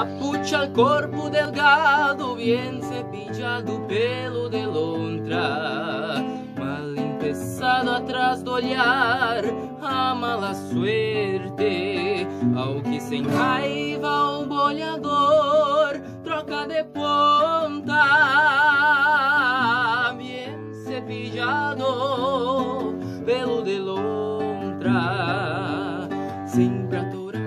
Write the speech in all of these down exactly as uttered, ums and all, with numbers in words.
Capucha al corpo delgado, bien cepillado pelo de lontra, mal empezado atrás do olhar a mala suerte, ao que sem raiva o boleador troca de ponta, bien cepillado pelo de lontra, sempre atorar,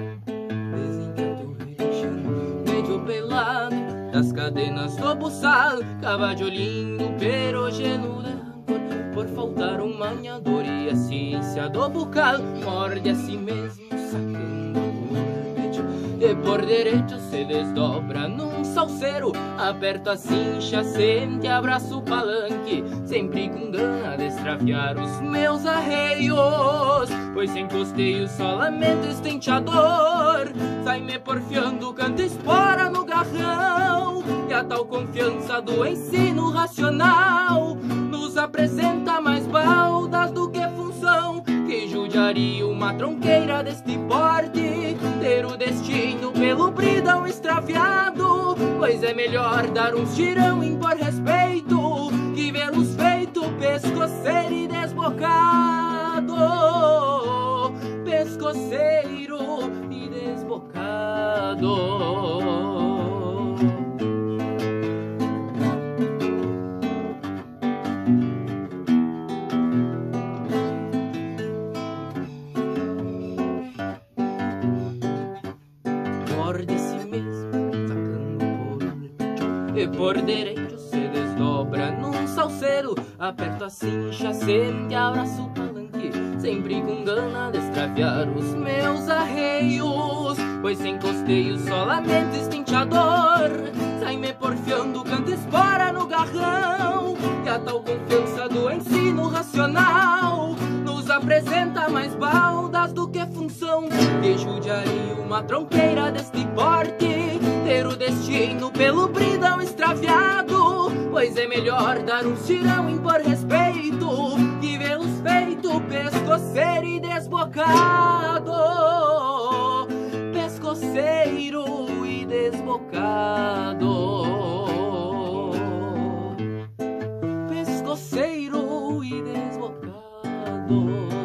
pelado das cadenas do buçal, cavalho lindo, perogeno da rancor, por faltar um manhador, e a ciência do bucal morde a si mesmo, sacando o peito, e por direito se desdobra num salseiro, aperta a cincha, sente, abraça o palanque, sempre com gana de extraviar os meus arreios, pois sem costeio só lamento estenteador, sai me porfiando, canta espora no garrão, e a tal confiança do ensino racional nos apresenta mais baldas do que função, que judiaria uma tronqueira deste porte, ter o destino pelo bridão extraviado, pois é melhor dar um tirão e impor respeito, que vê-los feito pescoceiro e desbocado, pescoceiro e desbocado. Morde si mesmo, sacando por e por direito se desdobra num salseiro, aperta a cincha, sente, abraça o palanque, sempre com gana de extraviar os meus arreios, pois sem costeio só lamento estenteador, sai me porfiando, canta espora no garrão, e a tal confiança do ensino racional nos apresenta mais baldas do que função, que judiaria uma tronqueira deste porte, ter o destino pelo bridão extraviado, pois é melhor dar um tirão e impor respeito, que vê-los feito pescoceiro e desbocado, pescoceiro e desbocado, pescoceiro e desbocado.